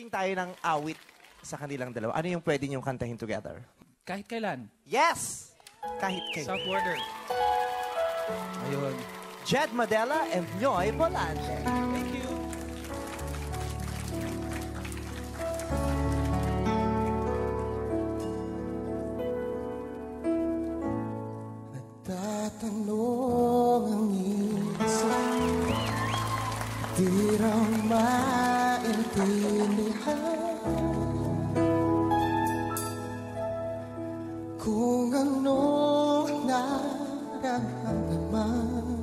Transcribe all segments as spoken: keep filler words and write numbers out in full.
recording tayo ng awit sa kanilang dalawa. Ano yung pwede niyong kantahin together? Kahit kailan. Yes! Kahit kailan. South Border. Ayun. Jed Madela and Noy Volante. Thank you. Nagtatanong ang isa, di raw maintindihan kung ano nararamdaman.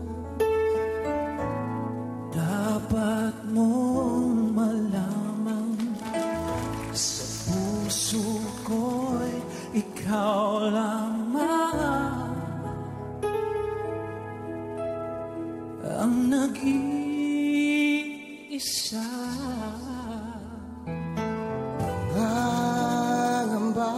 Dapat mong malaman, sa puso ko'y ikaw lamang ang nag-iisa. Pangamba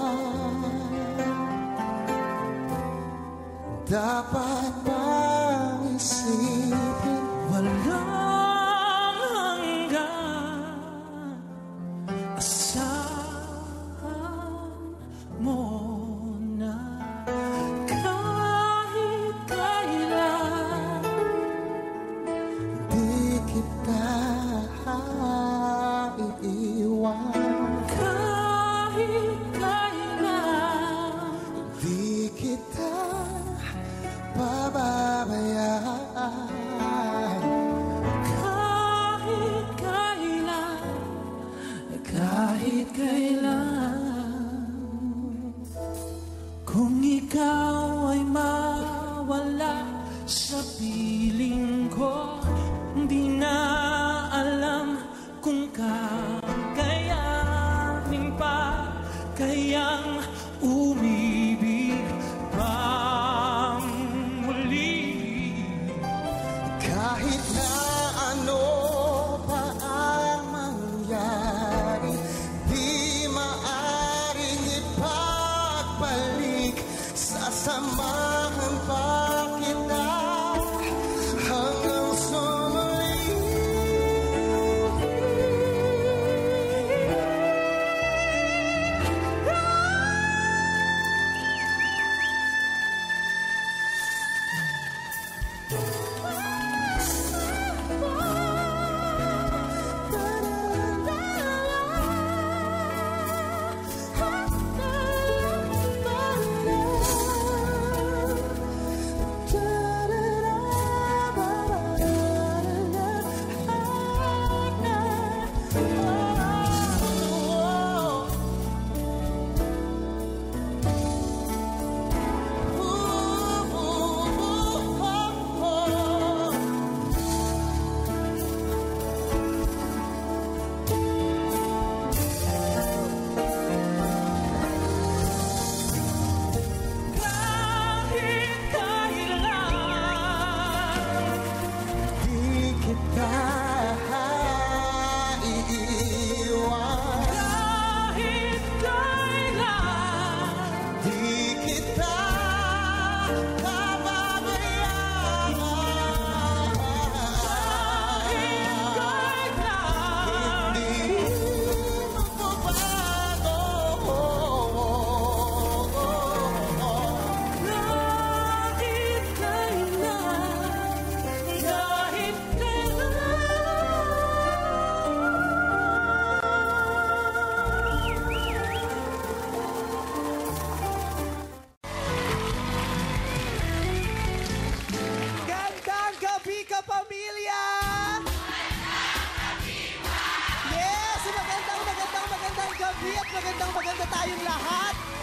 dapat bang isipin, walang hanggan. Asahan mo na kahit kailan di kita iiwan. Kahit kailan di kita pababayaan. Kahit kailan, kahit kailan, kung ikaw ay mawala sa piling ko, di na alam kung kakayanin pa kayang umibig pang muli. Kahit na ano pa ang mangyari, di maaring ipagbalik. Sasamahan pa kita hanggang sa muli. Pamilya! Yes! Magandang, magandang, magandang gabi at magandang, maganda tayong lahat.